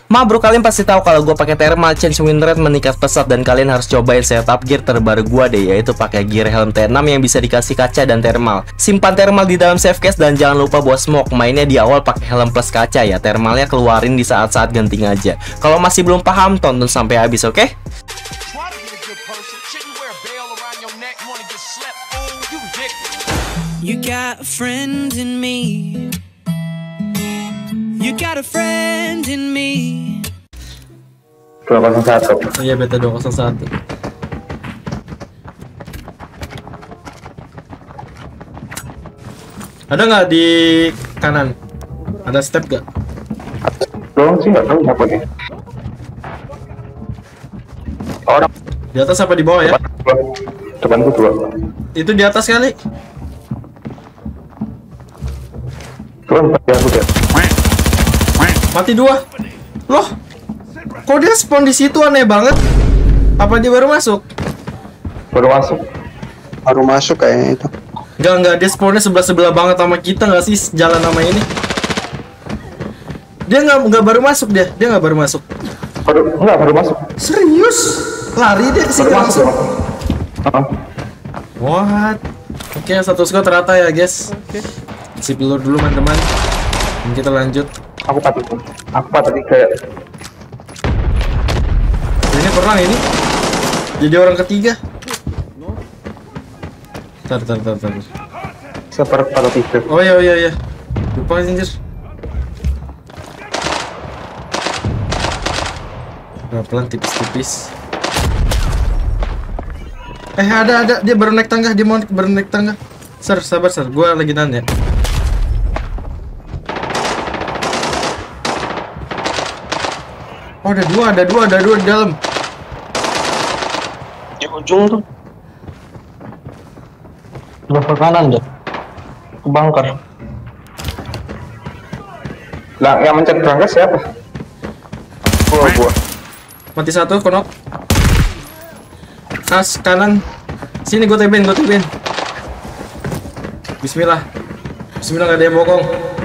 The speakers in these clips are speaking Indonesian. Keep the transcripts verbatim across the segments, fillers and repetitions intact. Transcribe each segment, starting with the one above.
Ma bro, kalian pasti tahu kalau gue pakai thermal change win rate meningkat pesat, dan kalian harus cobain setup gear terbaru gue deh, yaitu pakai gear helm T enam yang bisa dikasih kaca dan thermal. Simpan thermal di dalam save case dan jangan lupa buat smoke. Mainnya di awal pakai helm plus kaca ya, thermalnya keluarin di saat-saat genting aja. Kalau masih belum paham, tonton sampai habis, oke? Okay? You got a friend in me. You got a friend in me. dua nol satu. Oh iya, beta dua nol satu. Ada nggak di kanan? Ada step gak? Belum sih, nggak tahu apa nih. Orang di atas apa di bawah ya? depanku dua. Itu di atas kali. Tuh mati aku deh. Mati dua. Loh, kok dia spawn di situ, aneh banget. Apa dia baru masuk? Baru masuk. Baru masuk kayaknya itu. Enggak, enggak, dia spawnnya sebelah-sebelah banget sama kita nggak sih, jalan nama ini. Dia nggak nggak baru masuk dia, dia nggak baru masuk. Baru enggak baru masuk. Serius? Lari dia ke sini langsung. Heeh. What? Oke, satu squad rata ya guys. Oke. Si pelur dulu teman-teman. Dan kita lanjut. Aku patut. Aku patut kayak. Ini pernah ini. Jadi orang ketiga. Tar, tar, tar, tar. Seperti patut itu. Oh iya, iya, iya. Lupa anjir. Pelan tipis-tipis. Eh ada ada dia baru naik tangga, dia mau baru naik tangga. Sir, sabar sir, gua lagi nanya. Oh ada dua, ada dua, ada dua di dalam. Di ujung tuh. Udah ke kanan deh. Ke bunker. Lah, yang mencet berangkat siapa? Gua, gua. Mati satu, konok. Kas kanan. Sini gue tebin, gue tebin. Bismillah. Bismillah, gak ada yang bokong.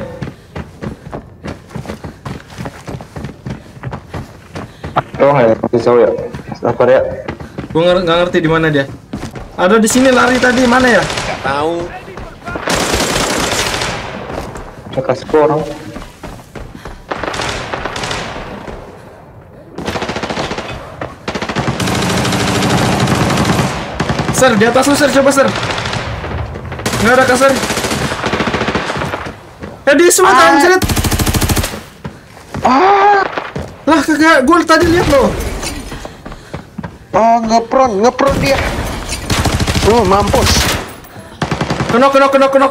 Tolong ya, pisau ya. Sabar ya. Gue nggak nggak ngerti di mana dia. Ada di sini lari tadi, mana ya? Gak tahu. Atas orang. Sir, di atas lu sir, coba sir. Nggak ada kasar. Eh di SWAT ah. Anjrit. Ah. Lah kagak, gue tadi lihat lo. Oh, ngepron, ngepron dia. Oh, mampus. Kenok, kenok, kenok, kenok.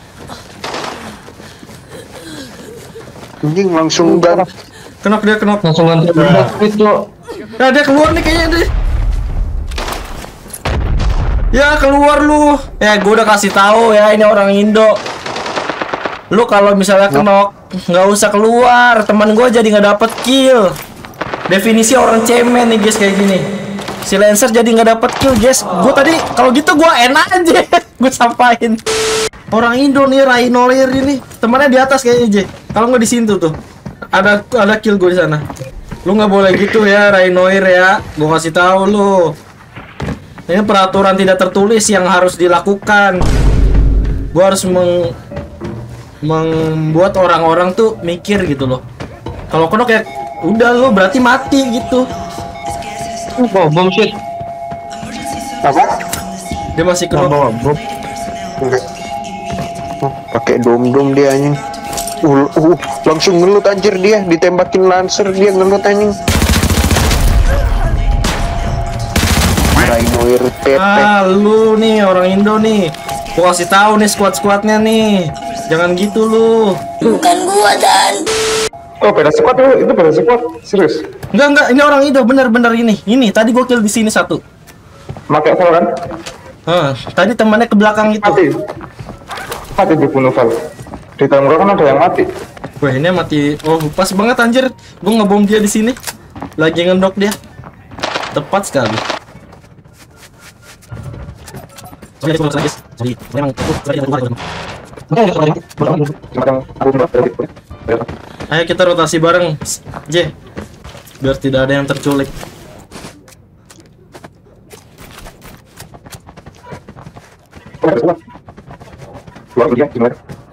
Anjing langsung dan Kenok dia, kenok. langsung ganti benda itu. Ya dia keluar nih kayaknya deh. Ya keluar lu. Ya gue udah kasih tahu ya, ini orang Indo. Lu kalau misalnya kenok nggak usah keluar, teman gue jadi nggak dapet kill. Definisi orang cemen nih guys kayak gini. Si Lancer jadi nggak dapet kill guys. Gue tadi kalau gitu gue enak aja. Gue sampain. Orang Indo nih, Rainoir ini temannya di atas kayaknya J. Kalau nggak di sini tuh ada ada kill gue di sana. Lu nggak boleh gitu ya Rainoir ya. Gue kasih tahu lu. Ini peraturan tidak tertulis yang harus dilakukan. Gue harus meng membuat orang-orang tuh mikir gitu loh. Kalau kenok ya udah lo berarti mati gitu. Oh, bom shit. Apa? Dia masih kenok. Oh, bom. Oh, pakai dom-dom dia anjing. Uh, uh, langsung ngelut anjir dia, ditembakin Lancer dia ngelut anjing. Rainoir T P. Ah, lu nih orang Indo nih. Gua kasih tahu nih squad-squadnya nih. Jangan gitu lu. Bukan gua dan. Oh, beda squad itu, itu beda squad. Serius. Enggak, enggak, ini orang Indo bener-bener ini. Ini tadi gua kill di sini satu. Pakai Val kan? Hah, tadi temannya ke belakang itu. Mati. Mati dibunuh Val. Di tangga kan ada yang mati. Wah, ini mati. Oh, pas banget anjir. Gua ngebom dia di sini. Lagi ngendok dia. Tepat sekali. Sorry, sorry, sorry. Memang itu sorry Ayo kita rotasi bareng, J. biar tidak ada yang terculik. Keluar dia gimana?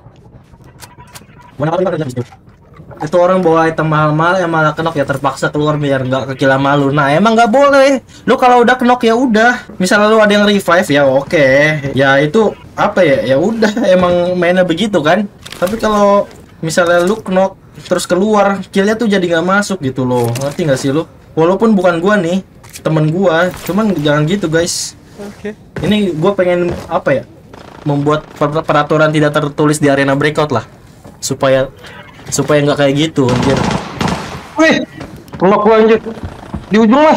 Mana kali ada itu? Itu orang bawa item mahal-mahal yang malah kenok ya terpaksa keluar biar nggak kekila malu. Nah emang nggak boleh. Lu kalau udah kenok ya udah. Misalnya lu ada yang revive ya oke. Ya itu apa ya? Ya udah emang mainnya begitu kan. Tapi kalau misalnya lu kenok terus keluar, killnya tuh jadi nggak masuk gitu loh. Ngerti nggak sih lu? Walaupun bukan gua nih, temen gua, cuman jangan gitu guys. Oke. Ini gua pengen apa ya? Membuat per- peraturan tidak tertulis di arena breakout lah. Supaya supaya nggak kayak gitu anjir. Wih, knock gua anjir. Di ujung mas.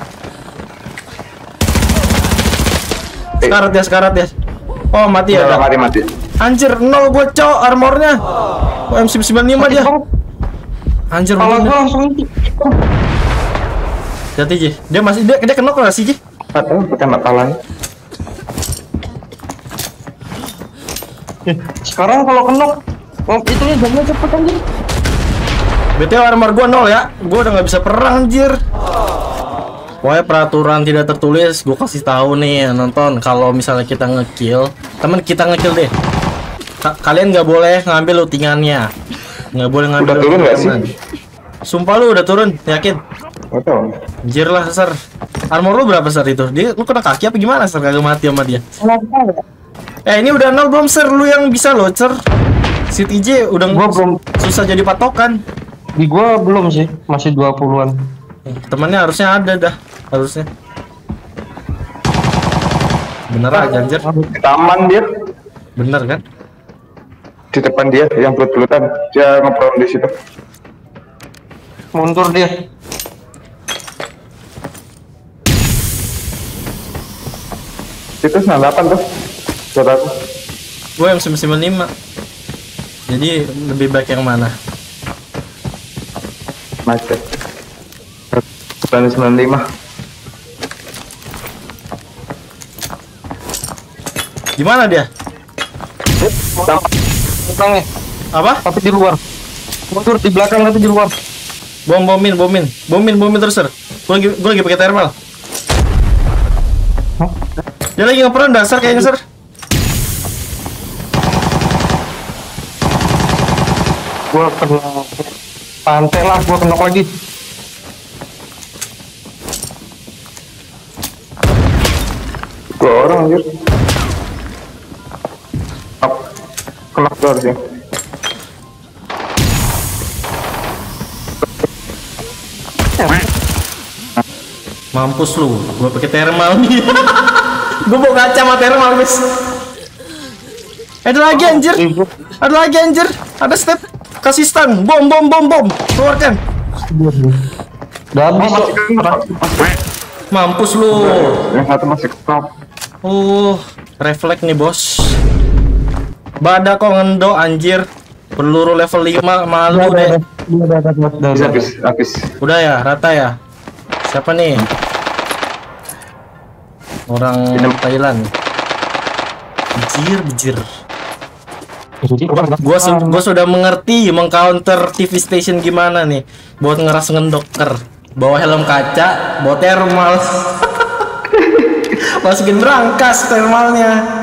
Sekarat ya, sekarat ya. Oh mati ya. Udah Kak? mati mati. Anjir nol gue cok armornya. Oh, M sembilan lima dia. Anjir Kalau untung gua dia. langsung Jati Ji. Dia masih dia dia kenok nggak sih Ji? Atau bukan masalahnya. sekarang kalau knock, oh, itu nya jamnya cepet anjir. B T W armor gua nol ya. Gua udah nggak bisa perang anjir. Pokoknya peraturan tidak tertulis gue kasih tahu nih nonton kalau misalnya kita ngekill, temen kita ngekill deh. Ka- kalian nggak boleh ngambil lootingannya. Nggak boleh ngambil. Udah turun nggak sih? lootingan. Sumpah lu udah turun, yakin? Nggak tahu. Anjir lah, Sar. Armor lu berapa, Sar, itu? Dia lu kena kaki apa gimana, Sar? Kagak mati sama dia. Eh, ini udah nol belum, Sar? Lu yang bisa lo, Sar. Si T J udah Gua belum. susah jadi patokan. Di gua belum sih, masih dua puluhan. Temannya harusnya ada dah, harusnya. Bener aja, anjir. Di taman dia, Bener kan? di depan dia yang belut-belutan. Dia ngeprone di situ. Mundur dia. Itu sembilan delapan tuh. Buat aku. Gue yang sembilan lima. Jadi lebih baik yang mana? Macet. sembilan sembilan lima. Gimana dia? Belakangnya, Apa? tapi di luar. Mundur di belakang tapi di luar. Bom bomin, bomin, bomin, bomin terus, Sir. Gue lagi, gue lagi pakai thermal. Dia lagi ngeperan dasar kayaknya, Sir. Gua kena pantai lah, gua kena lagi. Dua orang anjir. Up. Kena tuh harusnya. Mampus lu, gue pakai thermal nih. Gue mau ngaca sama thermal, guys. Ada lagi anjir. Ada lagi anjir. Ada step. Kasih stun. Bom, bom, bom, bom. Keluarkan. Udah habis Masih kok. kena. Mampus lu. Yang satu masih kena. Uh, refleks nih, bos. Badak kok ngendo anjir. Peluru level lima malu deh. Bisa habis, habis. Udah ya, rata ya. Siapa nih? Orang Thailand. Bejir, bejir. Gua su gua sudah mengerti mengcounter T V station gimana nih buat ngeras ngendoker. Bawa helm kaca, bawa thermal. Masukin berangkas thermalnya.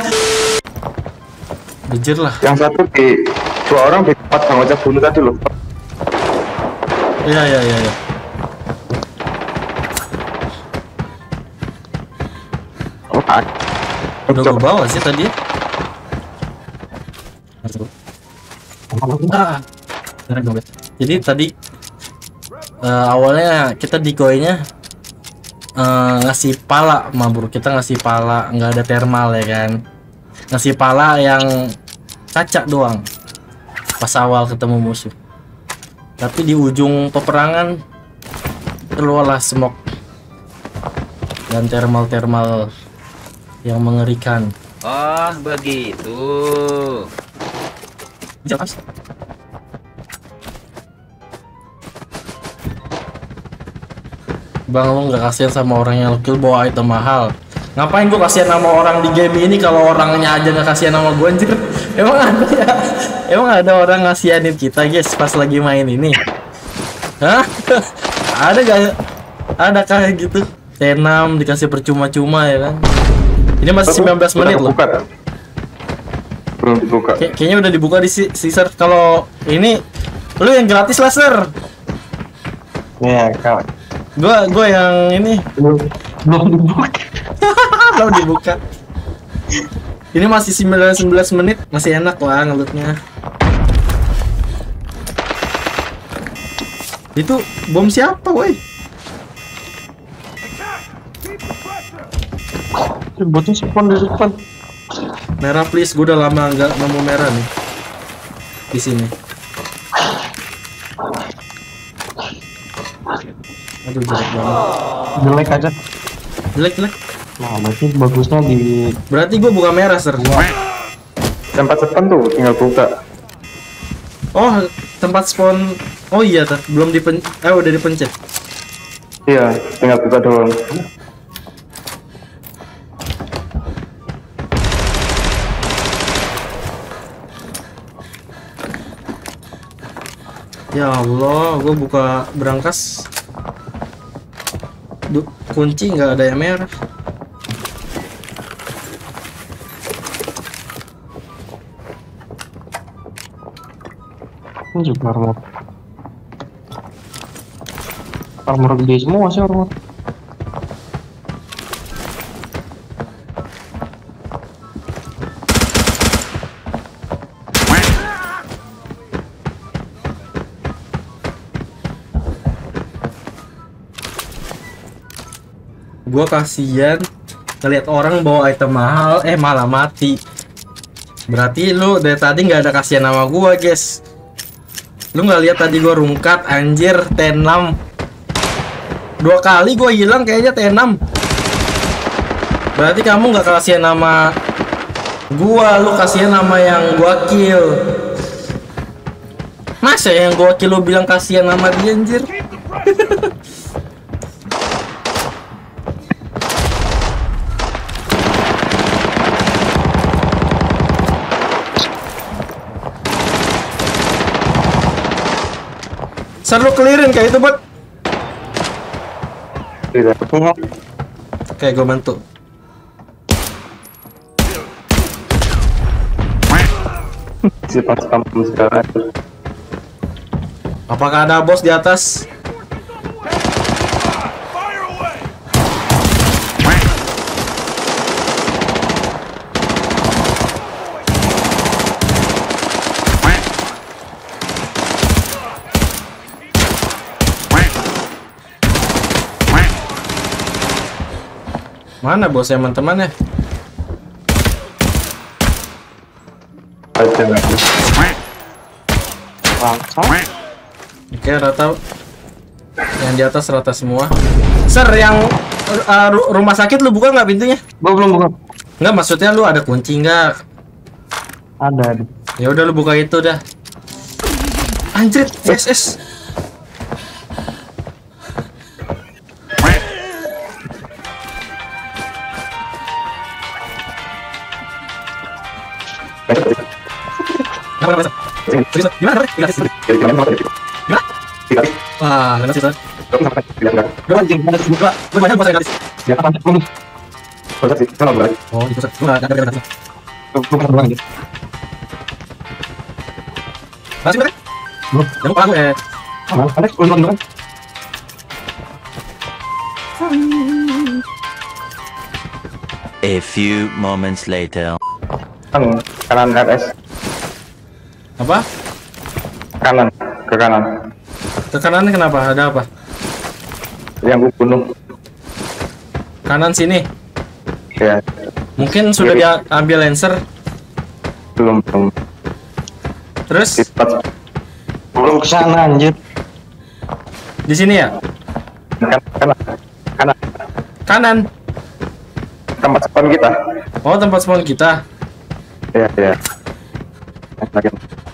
Bejir lah. Yang satu di dua orang di tempat Bang Ojek dulu tadi loh. Iya, iya, iya, iya. Oh, ah. Udah gua bawa sih tadi. Ah. Jadi tadi uh, awalnya kita decoy-nya uh, ngasih pala, mabur. Kita ngasih pala, nggak ada thermal ya kan. Ngasih pala yang kaca doang. Pas awal ketemu musuh. Tapi di ujung peperangan keluarlah smoke dan thermal-thermal yang mengerikan. Oh, begitu. Jelas. Bang, lu nggak kasihan sama orang yang kill bawa item mahal? Ngapain gua kasihan sama orang di game ini kalau orangnya aja nggak kasihan sama gua anjir? Emang ada ya? Emang ada orang ngasihanin kita guys pas lagi main ini? Hah? Ada gak? Ada kayak gitu. T enam dikasih percuma-cuma ya kan. Ini masih sembilan belas menit loh. Buka. Belum dibuka. Kay- kayaknya udah dibuka di si Caesar. Kalau ini lu yang gratis lah, Sir. Iya, kak. Gua gua yang ini Belum belum dibuka. belum dibuka. Ini masih sembilan belas menit, masih enak lah ngelutnya. Itu bom siapa, woi? Botnya spawn di depan. Merah please, gue udah lama nggak nemu merah nih di sini. Aduh jelek banget. Jelek aja. Jelek jelek. Nah, berarti bagusnya di Berarti gue buka merah, Sir. Tempat spawn tuh tinggal buka. Oh, tempat spawn. Oh iya, Tar. Belum dipen. Eh udah dipencet. Iya, tinggal buka doang. Ya Allah, gue buka berangkas. Duh, kunci nggak ada yang merah. ini juga armor. Armor gede semua sih armor. Gua kasihan ngeliat orang bawa item mahal, eh malah mati. Berarti lu dari tadi nggak ada kasihan sama gua, guys. Lu nggak lihat tadi gua rungkat, anjir, T enam. Dua kali gua hilang kayaknya T enam. Berarti kamu nggak kasihan sama gua, lu kasihan sama yang gua kill. Masa yang gua kill lu bilang kasihan sama dia, anjir? Selalu clearin kayak itu, Bot. Tidak. Oke, gue bantu. Si pas kamu sekarang. Apakah ada bos di atas? Mana bosnya, teman-teman ya? Aja lagi. Langsung. Oke, rata. Yang di atas rata semua. Sir, yang uh, ru- rumah sakit lu buka nggak pintunya? Gua belum buka. Nggak, maksudnya lu ada kunci nggak? Ada, ada. Ya udah lu buka itu dah. Anjir, V S S. Kenapa, kenapa, Sir? Serius, Sir? Gimana, Sir? Gimana? Gimana? Wah, nggak sih, Sir. Udah, anjing, ada buka. Gue banyak bos yang gratis. Oh, itu, Sir. Gue nggak ada gratis. Masih berapa? Belum. Jangan lupa aku, eh. Ada belum belum. A few moments later. Kanan, kanan R S. Apa? Kanan, ke kanan. Ke kanan kenapa? Ada apa? Yang gue bunuh. Kanan sini. Ya, Mungkin sudah Kiri. diambil Lancer. belum belum. Terus Di tempat Belum ke sana anjir. di sini ya? kanan, kanan, kanan. Kanan. Tempat spawn kita. Oh, tempat spawn kita. Ya, ya. Lagi.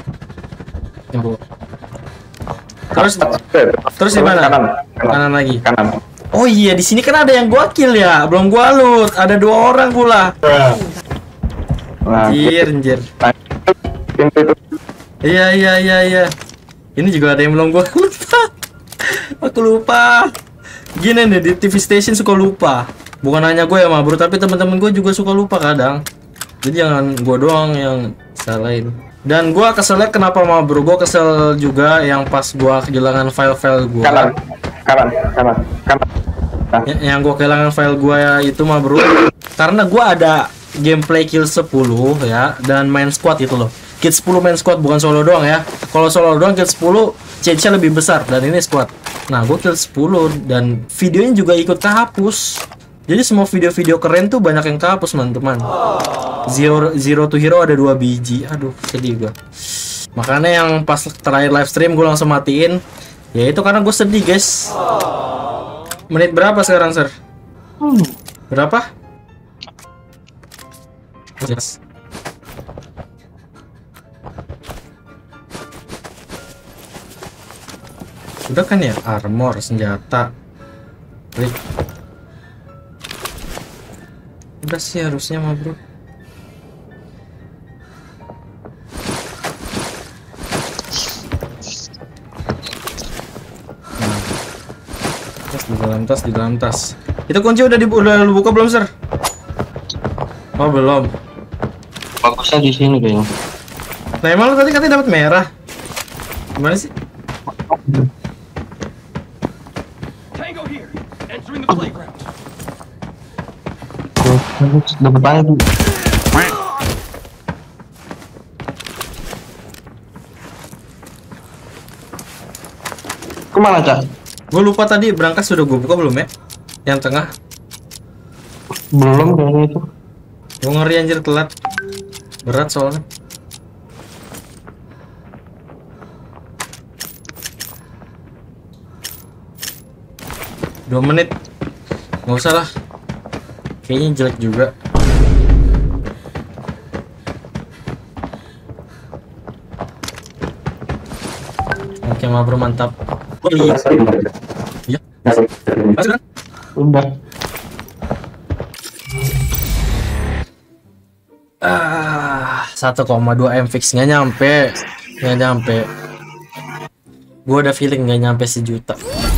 Terus terus di mana? Kanan, Kanan kanan, lagi. kanan. Oh iya, di sini kan ada yang gua kill ya. Belum gua loot. Ada dua orang pula. Nah, Anjir, anjir. pintu itu. Iya, iya, iya, iya. Ini juga ada yang belum gua loot. Aku lupa. Gini nih di T V station suka lupa. Bukan hanya gue ya, bro, tapi teman-teman gue juga suka lupa kadang. Jadi jangan gue doang yang salahin. Dan gue keselnya kenapa, mah bro? Gue kesel juga yang pas gue kehilangan file-file gue. Kanan, kanan, kanan, kanan. Ya, yang gue kehilangan file gue itu mah bro, karena gue ada gameplay kill sepuluh ya, dan main squad itu loh. Kill sepuluh main squad, bukan solo doang ya. Kalau solo doang kill sepuluh chance-nya lebih besar, dan ini squad. Nah gue kill sepuluh dan videonya juga ikut kehapus. Jadi semua video-video keren tuh banyak yang kehapus teman-teman. Zero, Zero to Hero ada dua biji. Aduh sedih gue. Makanya yang pas terakhir live stream gue langsung matiin. Ya itu karena gue sedih guys. Menit berapa sekarang, Sir? Hmm. Berapa? Yes. Udah kan ya? Armor, senjata. Klik. Udah sih harusnya mah, bro. Di dalam tas, di dalam tas. Itu kunci udah di udah lu buka belum, Sir? Oh, belum. Bagusnya di sini kayaknya. Nah, emang lu tadi katanya dapat merah. Gimana sih? Tango here. Entering the playground. Dapat lagi. Kemana, Cak? Gue lupa tadi berangkas sudah gue buka belum ya? Yang tengah. Belum kayaknya itu. Gue ngeri anjir telat. Berat soalnya. Dua menit. Nggak usah lah. Kayaknya jelek juga. Oke, mabro mantap. Iya. Iya. Masuk kan? Udah. Ah, satu koma dua M fix nggak nyampe, nggak nyampe. Gue ada feeling nggak nyampe sejuta.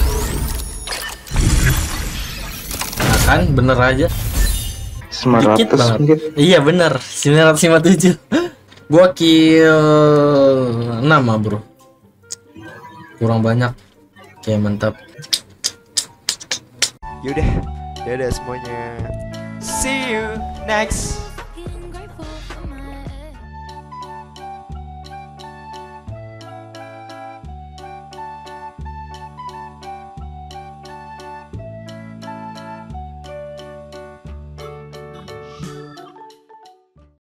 Nah kan, bener aja. sembilan Dikit ratus banget. mungkin. Iya bener, sembilan ratus lima puluh tujuh. Gua kill enam ah, bro. Kurang banyak. Oke, mantap. Yaudah, dadah semuanya. See you next